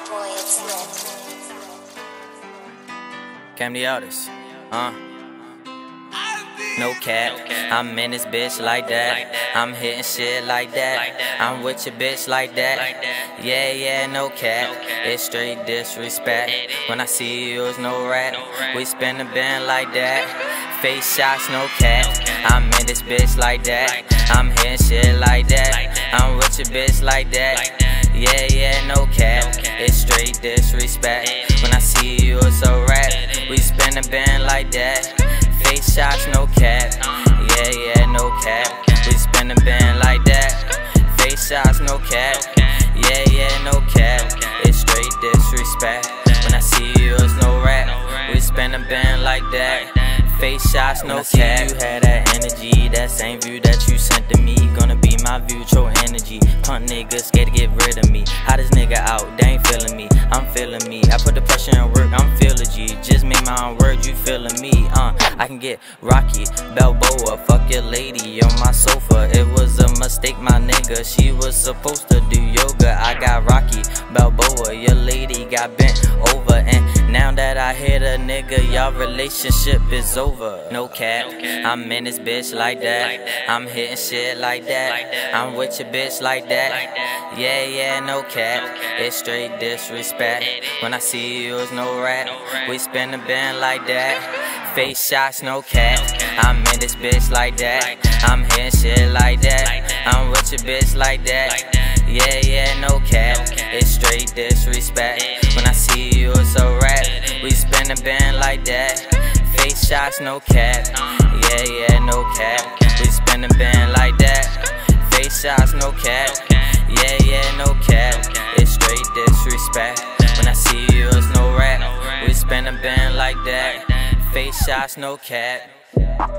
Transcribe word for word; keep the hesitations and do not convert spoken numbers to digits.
boy, it's lit. Cam the artist, uh. No cap, I'm in this bitch like that. I'm hitting shit like that. I'm with your bitch like that. Yeah, yeah, no cap. It's straight disrespect. When I see you, it's no rap. We spin the band like that. Face shots, no cap. I'm in this bitch like that. I'm hitting shit like that. I'm with your bitch like that. Yeah, yeah, no cap. It's straight disrespect. When I see you, it's a rap. We spin the band like that. Face shots, no cap. Yeah, yeah, no cap. We spin the band like that. Face shots, no cap. Yeah, yeah, no cap. It's straight disrespect. When I see you, it's no rap. We spin the band like that. Face shots, no cap. You had that energy, that same view that you sent to me. Gonna be my view, your energy. Punk niggas scared to get rid of me. How this nigga out, they ain't feeling me. I'm feeling me. I put the pressure in work, I'm feeling G. Just made my own words, you feeling me. Uh, I can get Rocky Balboa. Fuck your lady on my sofa. It was a mistake, my nigga. She was supposed to do yoga. I got Rocky Balboa. Your lady got bent over, and now that I hit a nigga, y'all relationship is over. No cap, I'm in this bitch like that. I'm hitting shit like that. I'm with your bitch like that. Yeah, yeah, no cap. It's straight disrespect. When I see you, it's no rap. We spin the band like that. Face shots, no cap. I'm in this bitch like that. I'm hitting shit like that. I'm with your bitch like that. Yeah, yeah, no cap. It's straight disrespect. When I see you, it's a rap. We spin the band like that. Face shots, no cap. Yeah, yeah, no cap. We spin the band like that. Face shots, no cap. Yeah, yeah, no cap. It's straight disrespect. When I see you, it's no rap. We spin the band like that. Face shots, no cap.